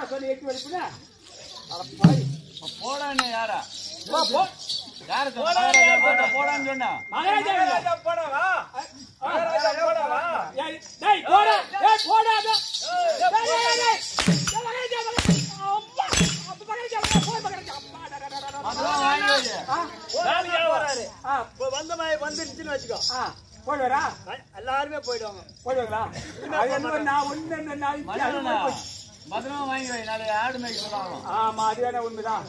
சொல்லி எட்டு வலிப்புனா போடான்னு யாரா போ யாரு போடான்னு சொன்னா மகாராஜா போடவா டேய் போடா ஏய் போடாத டேய் மகாராஜா அப்பா அப்ப மகாராஜா போய் மகாராஜா அதெல்லாம் வாங்கி வை. வேலையா வராரு ஆ இப்ப வந்த மாதிரி வந்துருச்சுன்னு வச்சுக்கோ போடுவரா எல்லாருமே போயிடுவாங்க போடுவீங்களா அது என்ன நான் ஒண்ணு நான் மதுரனா மதுரமா வாங்கி வை நாளை ஆடு மேய்க்க சொல்லுவாங்க ஆமா அது வேணா உண்மைதான்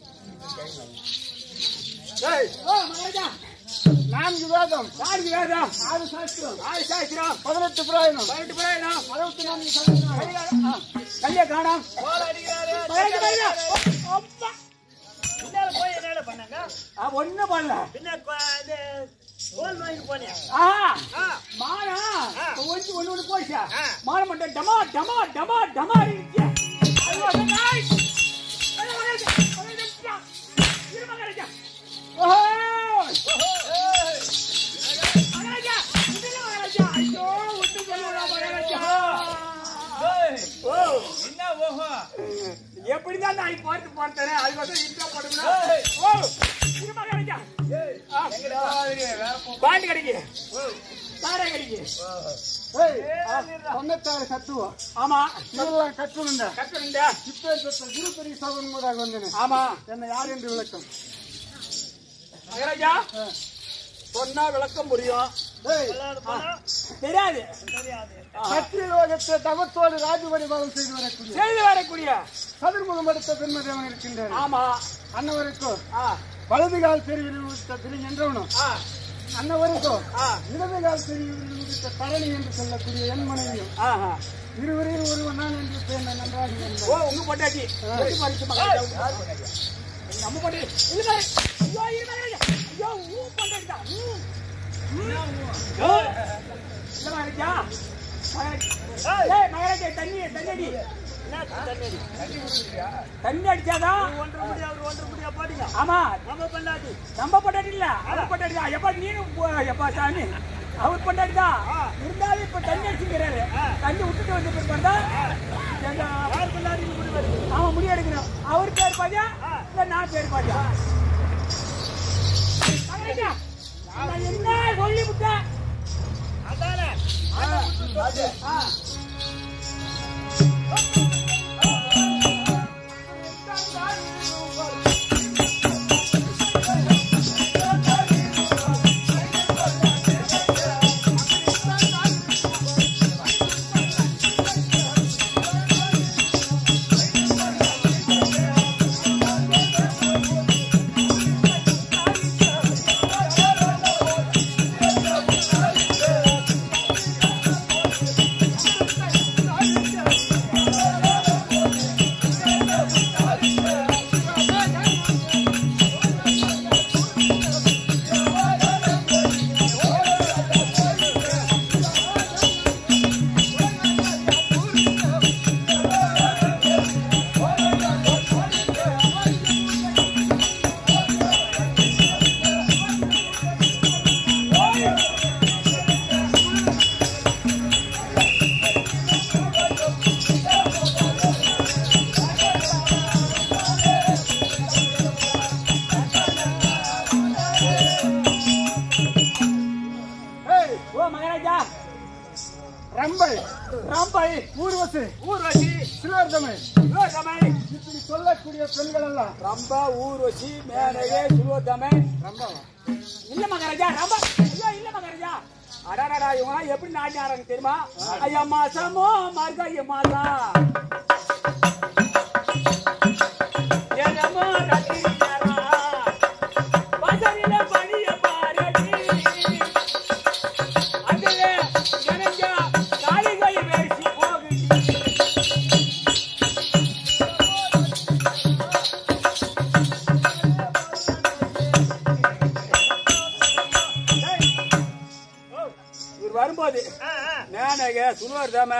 டேய் ஓ மகாராஜா 4 வேதம் 4 வேதம் 6 சாஸ்திரம் 18 புராணம் 64 சதவீதம் கைய காணோம் போல அடிக்கிறாரு மகாராஜா அப்பா பின்னால போய் என்ன பண்ணாங்க ஒண்ணு பண்ணல பின்ன இது கோல் வாங்கி போனியா மானா ஒண்ணு போச்சா மான மட்டும் டமா டமா டமா டமா இருந்துச்சு ஐயோ நாய் ஐயோ மகாராஜா இரு மகாராஜா ஓஹோ மகாராஜா விடுங்க மகாராஜா ஐயோ விட்டு சொல்லுடா மகாராஜா ஓ என்ன ஓஹோ எப்படிதான் நான் பார்த்து பார்த்தேன் அதுக்கப்புறம் இன்ட்ரோ போடுங்க ஓ இரு மகாராஜா பாண்டி கடிக்கு சாரா கடிக்கு தொண்ணூத்தாறு தத்துவம் ஆமா இதெல்லாம் கற்றுண்டா கட்டுண்டா இப்பேற்பட்ட குருபெரிய சபன் முதலாக வந்தேன் ஆமா என்ன யார் என்று விளக்கம் மகாராஜா சொன்னா விளக்கம் புரியும் தெரியாது சத்தியலோகத்தை தவத்தோடு ராஜபரிபாலம் செய்து வரக்கூடிய சதுர்முகம் எடுத்த பெண்மதியவன் இருக்கின்றார் ஆமா அன்னவருக்கும் வலதுகால் பெருவில் உடுத்த திரு என்றவனும் அன்னவருக்கும் இடதுகால் பெருவில் உடுத்த தரணி என்று சொல்லக்கூடிய என் மனைவியும் இருவரையும் ஒருவன் நான் என்று பேர் நன்றாக ஓ உங்க பொட்டாட்டி நம்ம பொட்டாட்டி இல்ல ஐயோ இல்ல ஐயோ ஊ பொட்டாட்டிடா இல்ல மகாராஜா மகாராஜா தண்ணி தண்ணி தண்ணி அடிச்சாதான் ஒன்றரை முடியா பாடுங்க ஆமா நம்ம பொண்டாட்டி இல்ல அவர் பொண்டாட்டி எப்பா நீனும் எப்பா சாமி அவர் பொண்டாட்டி தான் இருந்தாலும் இப்ப தண்ணி அடிச்சுக்கிறாரு தண்ணி விட்டுட்டு வந்து பிறந்தா அவன் முடிய எடுக்கணும் அவர் பேர் பாத்தியா இல்ல நான் பேர் பாத்தியா என்ன சொல்லி விட்டேன் சொல்லக்கூடிய பெண்கள் எல்லாம் ரொம்ப ஊர்வசி மேனகே சுலோதமே இல்ல மகாராஜா ரொம்ப ஐயோ இல்ல மகாராஜா அடாடா இவங்க எப்படி நாட்டினாரங்க தெரியுமா ஐயா மாசமோ மார்கா ஐயா மாசா ஏனமோ ரத்தியாரா பசரில பணிய பாரடி அதுல ஜனங்க காளிகை வேசி போகுது வரும்போது மேனக சுலோதம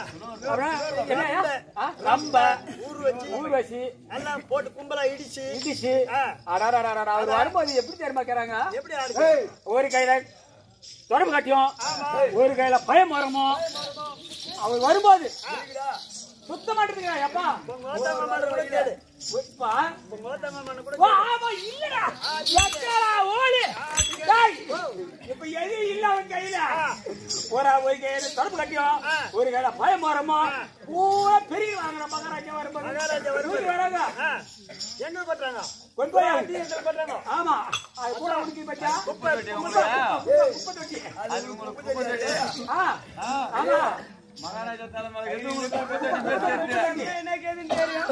ரம்ப ஊர்வசி எல்லாம் போட்டு கும்பலா இடிச்சு அவர் வரும்போது எப்படி தெரியுமாக்கிறாங்க ஒரு கையில தொடர்பு கட்டியும் ஒரு கையில பயம் வரமோ அவர் வரும்போது சுத்த மாட்டேங்கிறா அப்பா இல்லடா இப்ப எது இல்ல அவன் கையில ஒரு கையில தடுப்பு கட்டியும் ஒரு கையில பயம் மரமா பூரா பெரிய வாங்குற மகாராஜா வரும்போது வராங்க எங்க பண்றாங்க கொண்டு போய் பண்றாங்க ஆமா அது கூட உடுக்கி பச்சா ஆமா மகாராஜா தலைமை எனக்கு எதுன்னு தெரியும்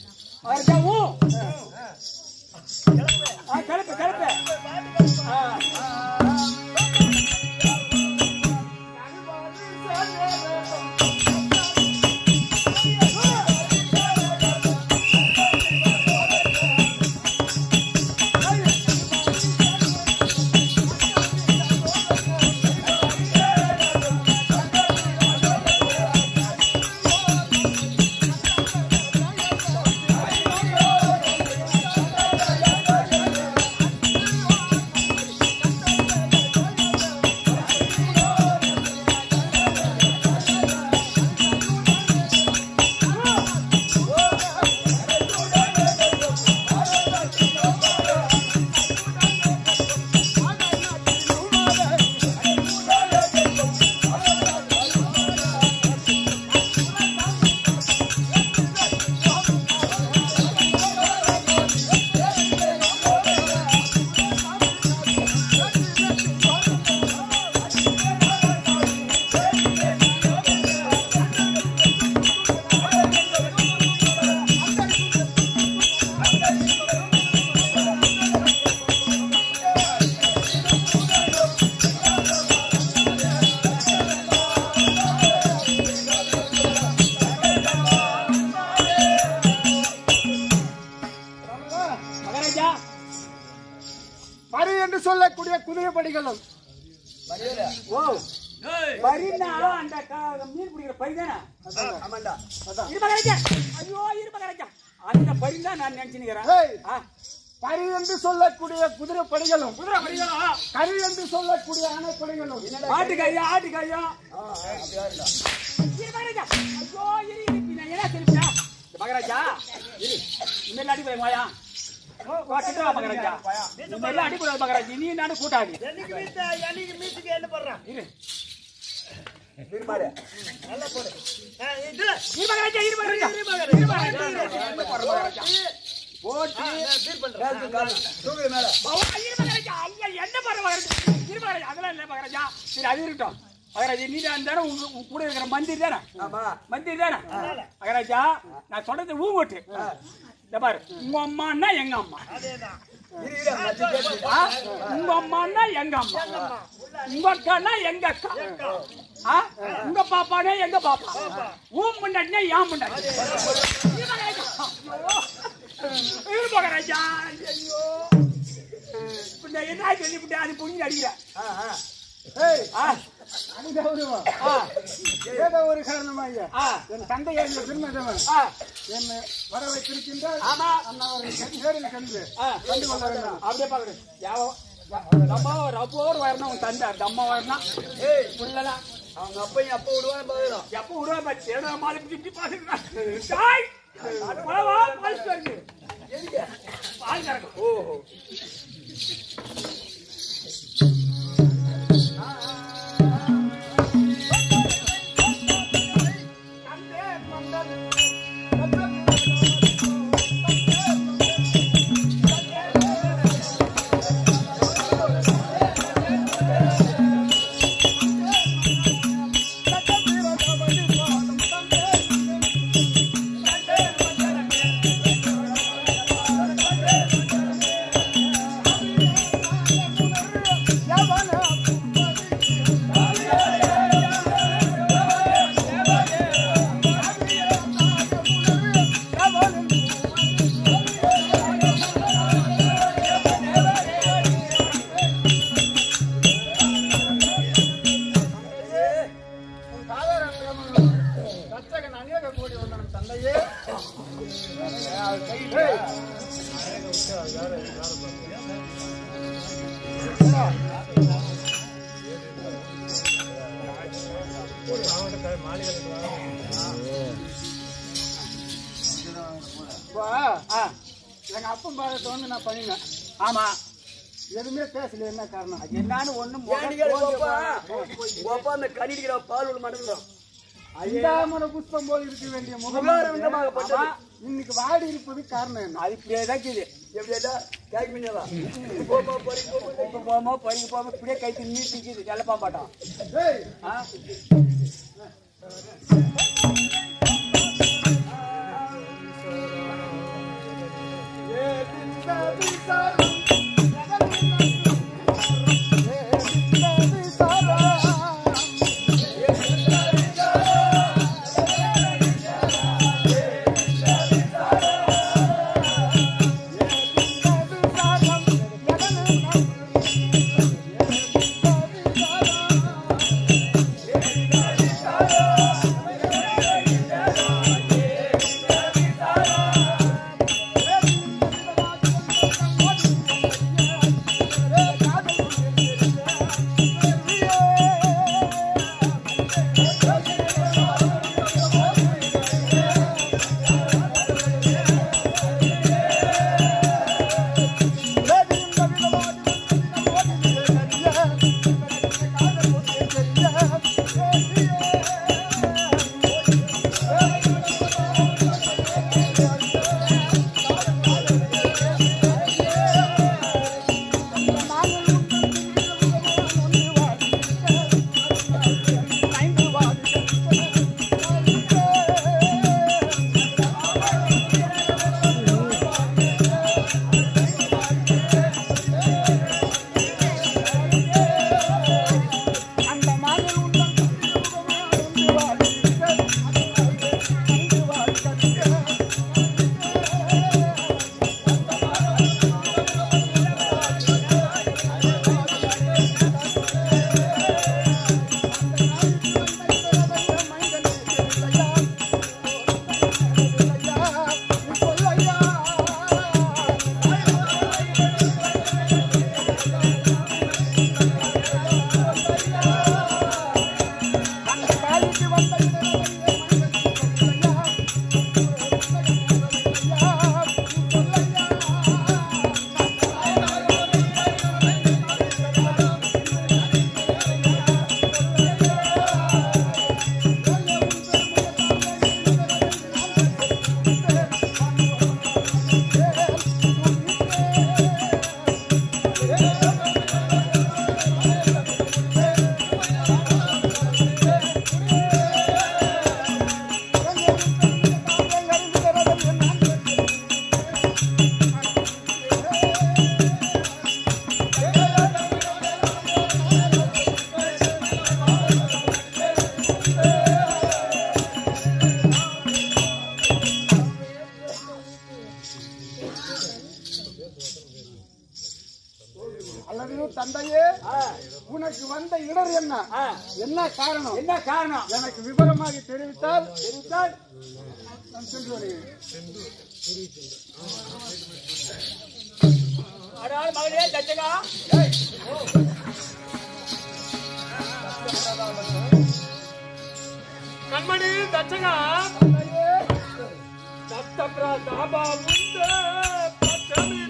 கிளப்பு கிளப்பு பரி என்று சொல்லக்கூடிய குதிரை படிகளும் பரினா அந்த மீன் பிடிக்கிற பரிதானா ஐயோ இருமகராஜா அந்த பரிதா நான் நினைச்சுக்கிறேன் பரி என்று சொல்லக்கூடிய குதிரை படிகளும் குதிரை பரிகளும் கரி என்று சொல்லக்கூடிய ஆணை படிகளும் ஆட்டுக்காயா ஆட்டுக்காயா இருமகராஜா ஐயோ என்ன தெரியுமா மகராஜா இனிமேல் அடிப்படை மாயா மகராஜா இனிமேல் அடிப்படை மகராஜா நீ நானும் கூட்டாடி கூட இருக்கிற மந்திரி தானே மந்திரி தானே மகராஜா நான் சொல்றது ஊங்கோட்டு பாரு உங்க அம்மான்னா எங்க அம்மா உங்க அம்மான்னா எங்க அம்மா உங்க அக்கானா எங்க அக்கா உங்க பாப்பானே எங்க பாப்பா ஊம் முன்னாடினா ஏன் முன்னாடி மகராஜா ஐயோ என்ன சொல்லிவிட்டு அது புரிஞ்சு அடிக்கிறேன் ஏதோ ஒரு காரணமா என் தந்தை பெருமதவன் என்னை வர வைத்திருக்கின்றார். நேரில் கண்டு கொள்ள வேண்டும். அப்படியே பாக்குறேன் வரணும் தந்தை அம்மா வரணும் புள்ளலாம் அவங்க அப்பையும் அப்ப விடுவான்னு பாக்குறோம் எப்ப விடுவான் மாதிரி இப்படி பாக்குறேன் பால் கறக்கும் ஓஹோ இப்போ எங்க அப்பன் பாதத்தை வந்து நான் பண்ணினேன். ஆமா எதுவுமே பேசல. என்ன காரணம்? அது என்னன்னு ஒண்ணும் அந்த கடிக்கிற பால் ஒன்று மட்டும் ஐந்தாமன புஷ்பம் போல் இருக்க வேண்டிய முகம் இன்னைக்கு வாடி இருப்பது காரணம் என்ன? அது இப்படியே தான் இருக்குது. எப்படியா கேட்க போமா பறிக்க போமா இப்படியே கைத்து நீட்டிக்குது எல்லப்பா மாட்டான். தந்தையே, உனக்கு வந்த இடர் என்ன? என்ன காரணம்? என்ன காரணம் எனக்கு விவரமாக தெரிவித்தால் நான் சென்று வருகிறேன். மகளே தச்சகா, கண்மணி தச்சகா, சப்தப்ரா தாபா முந்த பச்சமீர்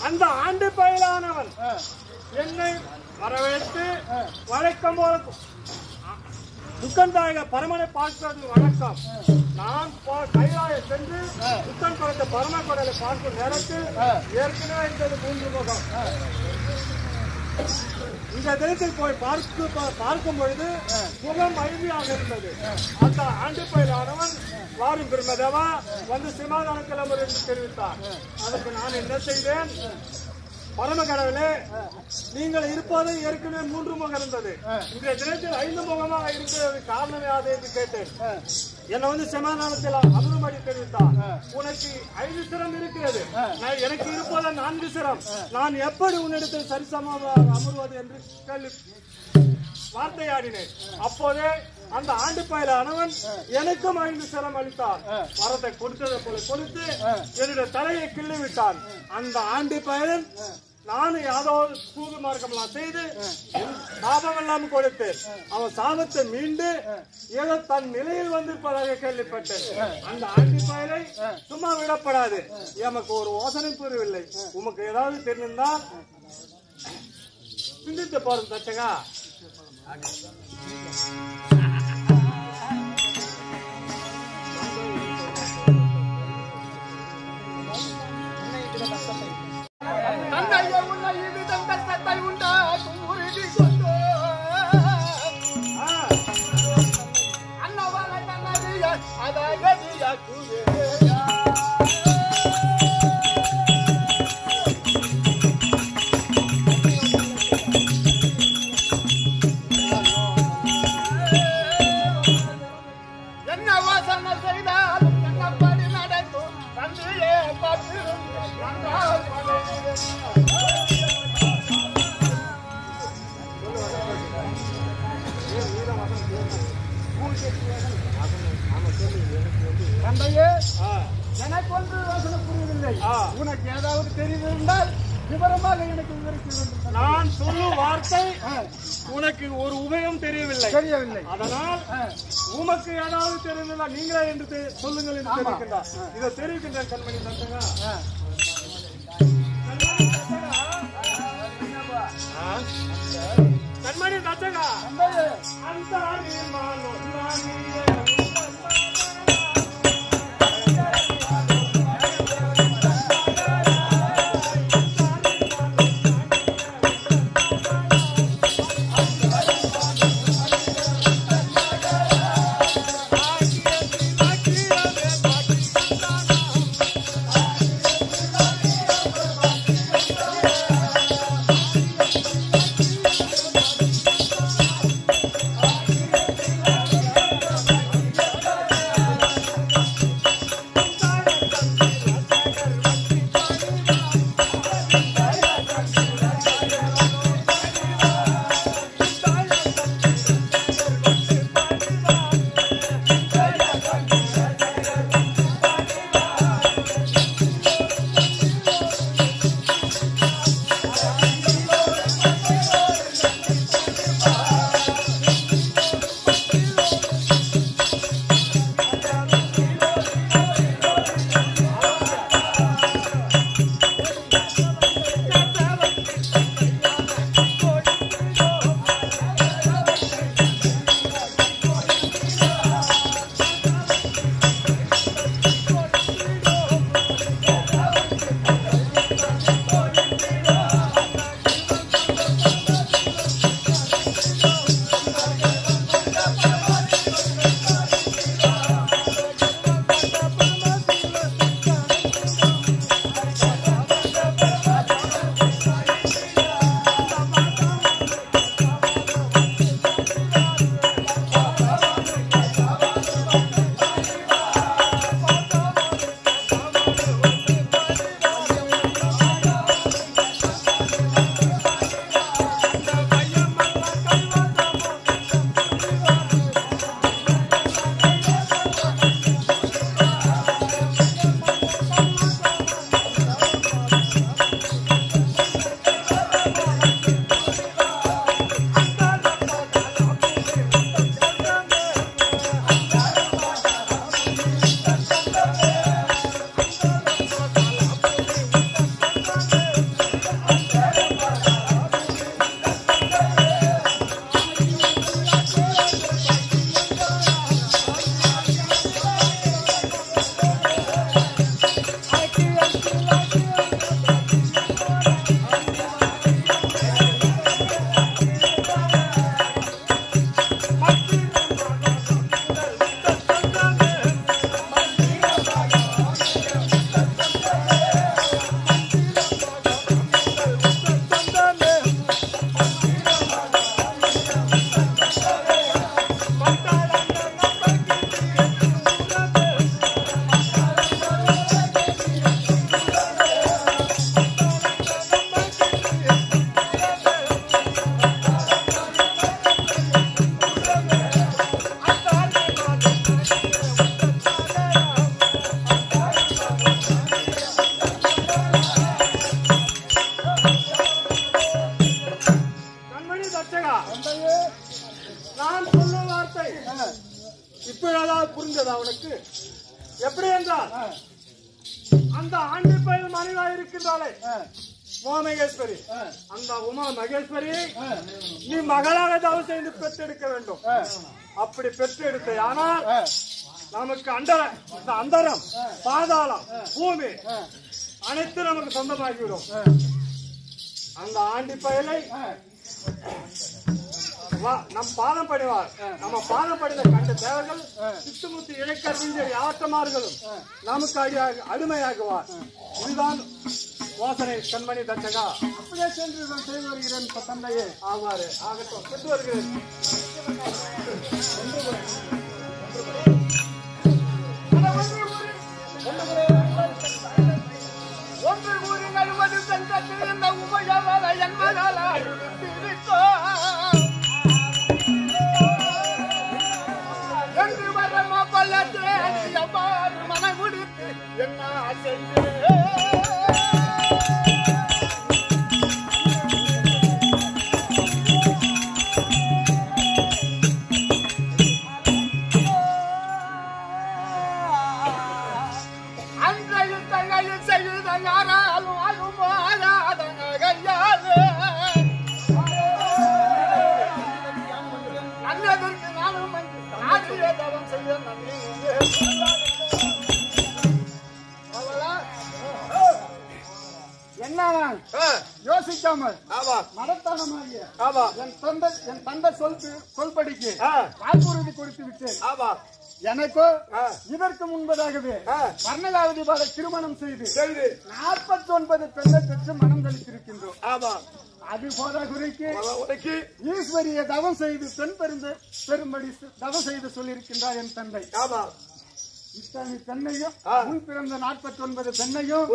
அந்த ஆண்டு பயிலானவன் என்னை வரவேற்று வழக்கம் போல துக்கந்தாயக பரமனை பார்க்கிறது வழக்கம். நான் கைலாய சென்று துக்கன் படத்தை பரம கடலை பார்க்கும் நேரத்தில் ஏற்கனவே இருந்தது 3 முகம். இந்த தினத்தில் போய் பார்க்கும் பொழுது முகம் மகிழ்ச்சியாக இருந்தது. அந்த ஆண்டு பயிலானவன் வாரும் பெருமதேவா வந்து சமாதான கிளம்பு என்று தெரிவித்தார். அதற்கு நான் என்ன செய்தேன்? பரம கடவுளே, நீங்கள் இருப்பது ஏற்கனவே 3 முகம் இருந்தது. இன்றைய தினத்தில் 5 முகமாக இருக்கிறது காரணமே அது என்று கேட்டேன். என்னை வந்து சமாதானத்தில் அமரும்படி தெரிவித்தார். உனக்கு 5 சிரம் இருக்கிறது, எனக்கு இருப்பது 4 சிரம். நான் எப்படி உன்னிடத்தில் சரிசமமாக அமர்வது என்று கேள்வி வார்த்தையாடினேன். அப்போதே அந்த ஆண்டு பயிலானவன் எனக்கும் 5 சிரம் அளித்தார். வரத்தை கொடுத்ததை போல கொடுத்து என்னுடைய தலையை கிள்ளி விட்டான். அந்த ஆண்டு பயிலன் நான் யாதோ சூது மார்க்கமெல்லாம் செய்து சாபம் எல்லாம் கொடுத்தேன். அவன் சாபத்தை மீண்டு ஏதோ தன் நிலையில் வந்திருப்பதாக கேள்விப்பட்டேன். அந்த ஆண்டு பயிலை சும்மா விடப்படாது. எமக்கு ஒரு யோசனை புரியவில்லை. உமக்கு ஏதாவது தெரிந்தால் சிந்தித்து பாருங்க தச்சகா. எனக்கு ஒன்று யோசனை புரியவில்லை. உனக்கு ஏதாவது தெரிந்திருந்தால் விவரமாக எனக்கு விவரிக்க வேண்டும். நான் சொல்லும் வார்த்தை உனக்கு ஒரு உபயம் தெரியவில்லை. அதனால் உமக்கு ஏதாவது தெரிந்தால் நீங்களே என்று சொல்லுங்கள் என்று தெரிவிக்கின்றார். இதை தெரிவிக்கின்ற கண்மணி தச்சகா. கண்மணி தச்சகா அந்த உமா மகேஸ்வரி, அந்த உமா மகேஸ்வரி நீ மகளாக தவம் செய்து பெற்றெடுக்க வேண்டும். அப்படி பெற்றெடுத்த ஆனால் நமக்கு அந்தரம் பாதாளம் பூமி அனைத்தும் நமக்கு சொந்தமாகிவிடும். அந்த ஆண்டி பயலை நம் பாதம் பணிவார். நம்ம பாதம் படிந்த கண்ட தேவர்கள் சுத்துமுத்து இழைக்கறிஞர் ஆட்டமார்களும் நமக்கு அடிமையாகுவார். இதுதான் யோசனை கண்மணி தச்சகா. அப்படியே சென்று நான் செய்து வருகிறேன் தந்தையே. ஆவாரு ஆகட்டும், சென்று வருகிறேன். ஒன்று கூறி நழுவது சென்ற உமையாள என்பதால் என்று வரமா பல்லத்தே அவ்வாறு மனம் கொடுத்து என்ன செய்ய யோசிக்காமல் மடத்தனமாகிய என் தந்தை சொல்படிக்கு வாக்குறுதி கொடுத்து விட்டேன். எனக்கோ இதற்கு முன்பதாகவே வர்ணகாவதி பாலை திருமணம் செய்து 49 பெண்ணை பெற்று மனம் கழித்திருக்கின்றோம். அது போதா குறைக்கு ஈஸ்வரிய தவம் செய்து பெண் பெரும்படி தவம் செய்து சொல்லியிருக்கின்றார் என் தந்தை. இத்தனை பெண்ணையும் முன் பிறந்த 49 பெண்ணையும்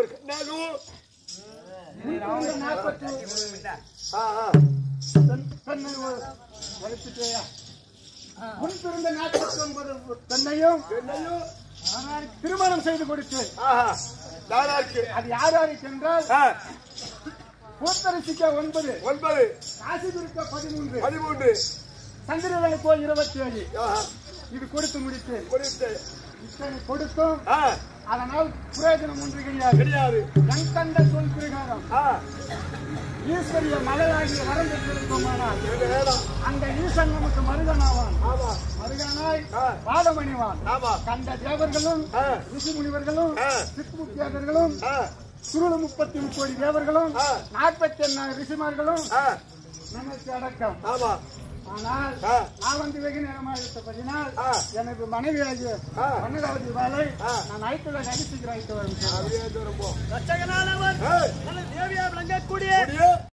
முன்பிருந்த 49 பெண்ணையும் திருமணம் செய்து கொடுத்து அது யார் யாருக்கு என்றால் பூத்தரிசிக்க 9 காசிபுரிக்க 13 சந்திரவேலுக்கோ 27 இது கொடுத்து முடித்து கொடுத்தும் அதனால் பிரயோஜனம் ஒன்று கிடையாது. என் கண்ட சொல் பிரகாரம் ஈஸ்வரிய மலையாகிய வரம் பெற்றிருக்கோமானால் அந்த ஈசன் நமக்கு மருகனாவான். மருகனாய் பாதமணிவான். கண்ட தேவர்களும் ரிஷி முனிவர்களும் சித்துமுக்கியர்களும் சுருளு 33 தேவர்களும் 41 ரிஷிமார்களும் நமக்கு அடக்கம். ஆனால் நான் வந்து வெகு நேரமாக இருப்பதினால் எனக்கு மனைவியாகிய வண்ணகாவதி பாலை நான் ஐத்துல நடிச்சுக்கிறேன்.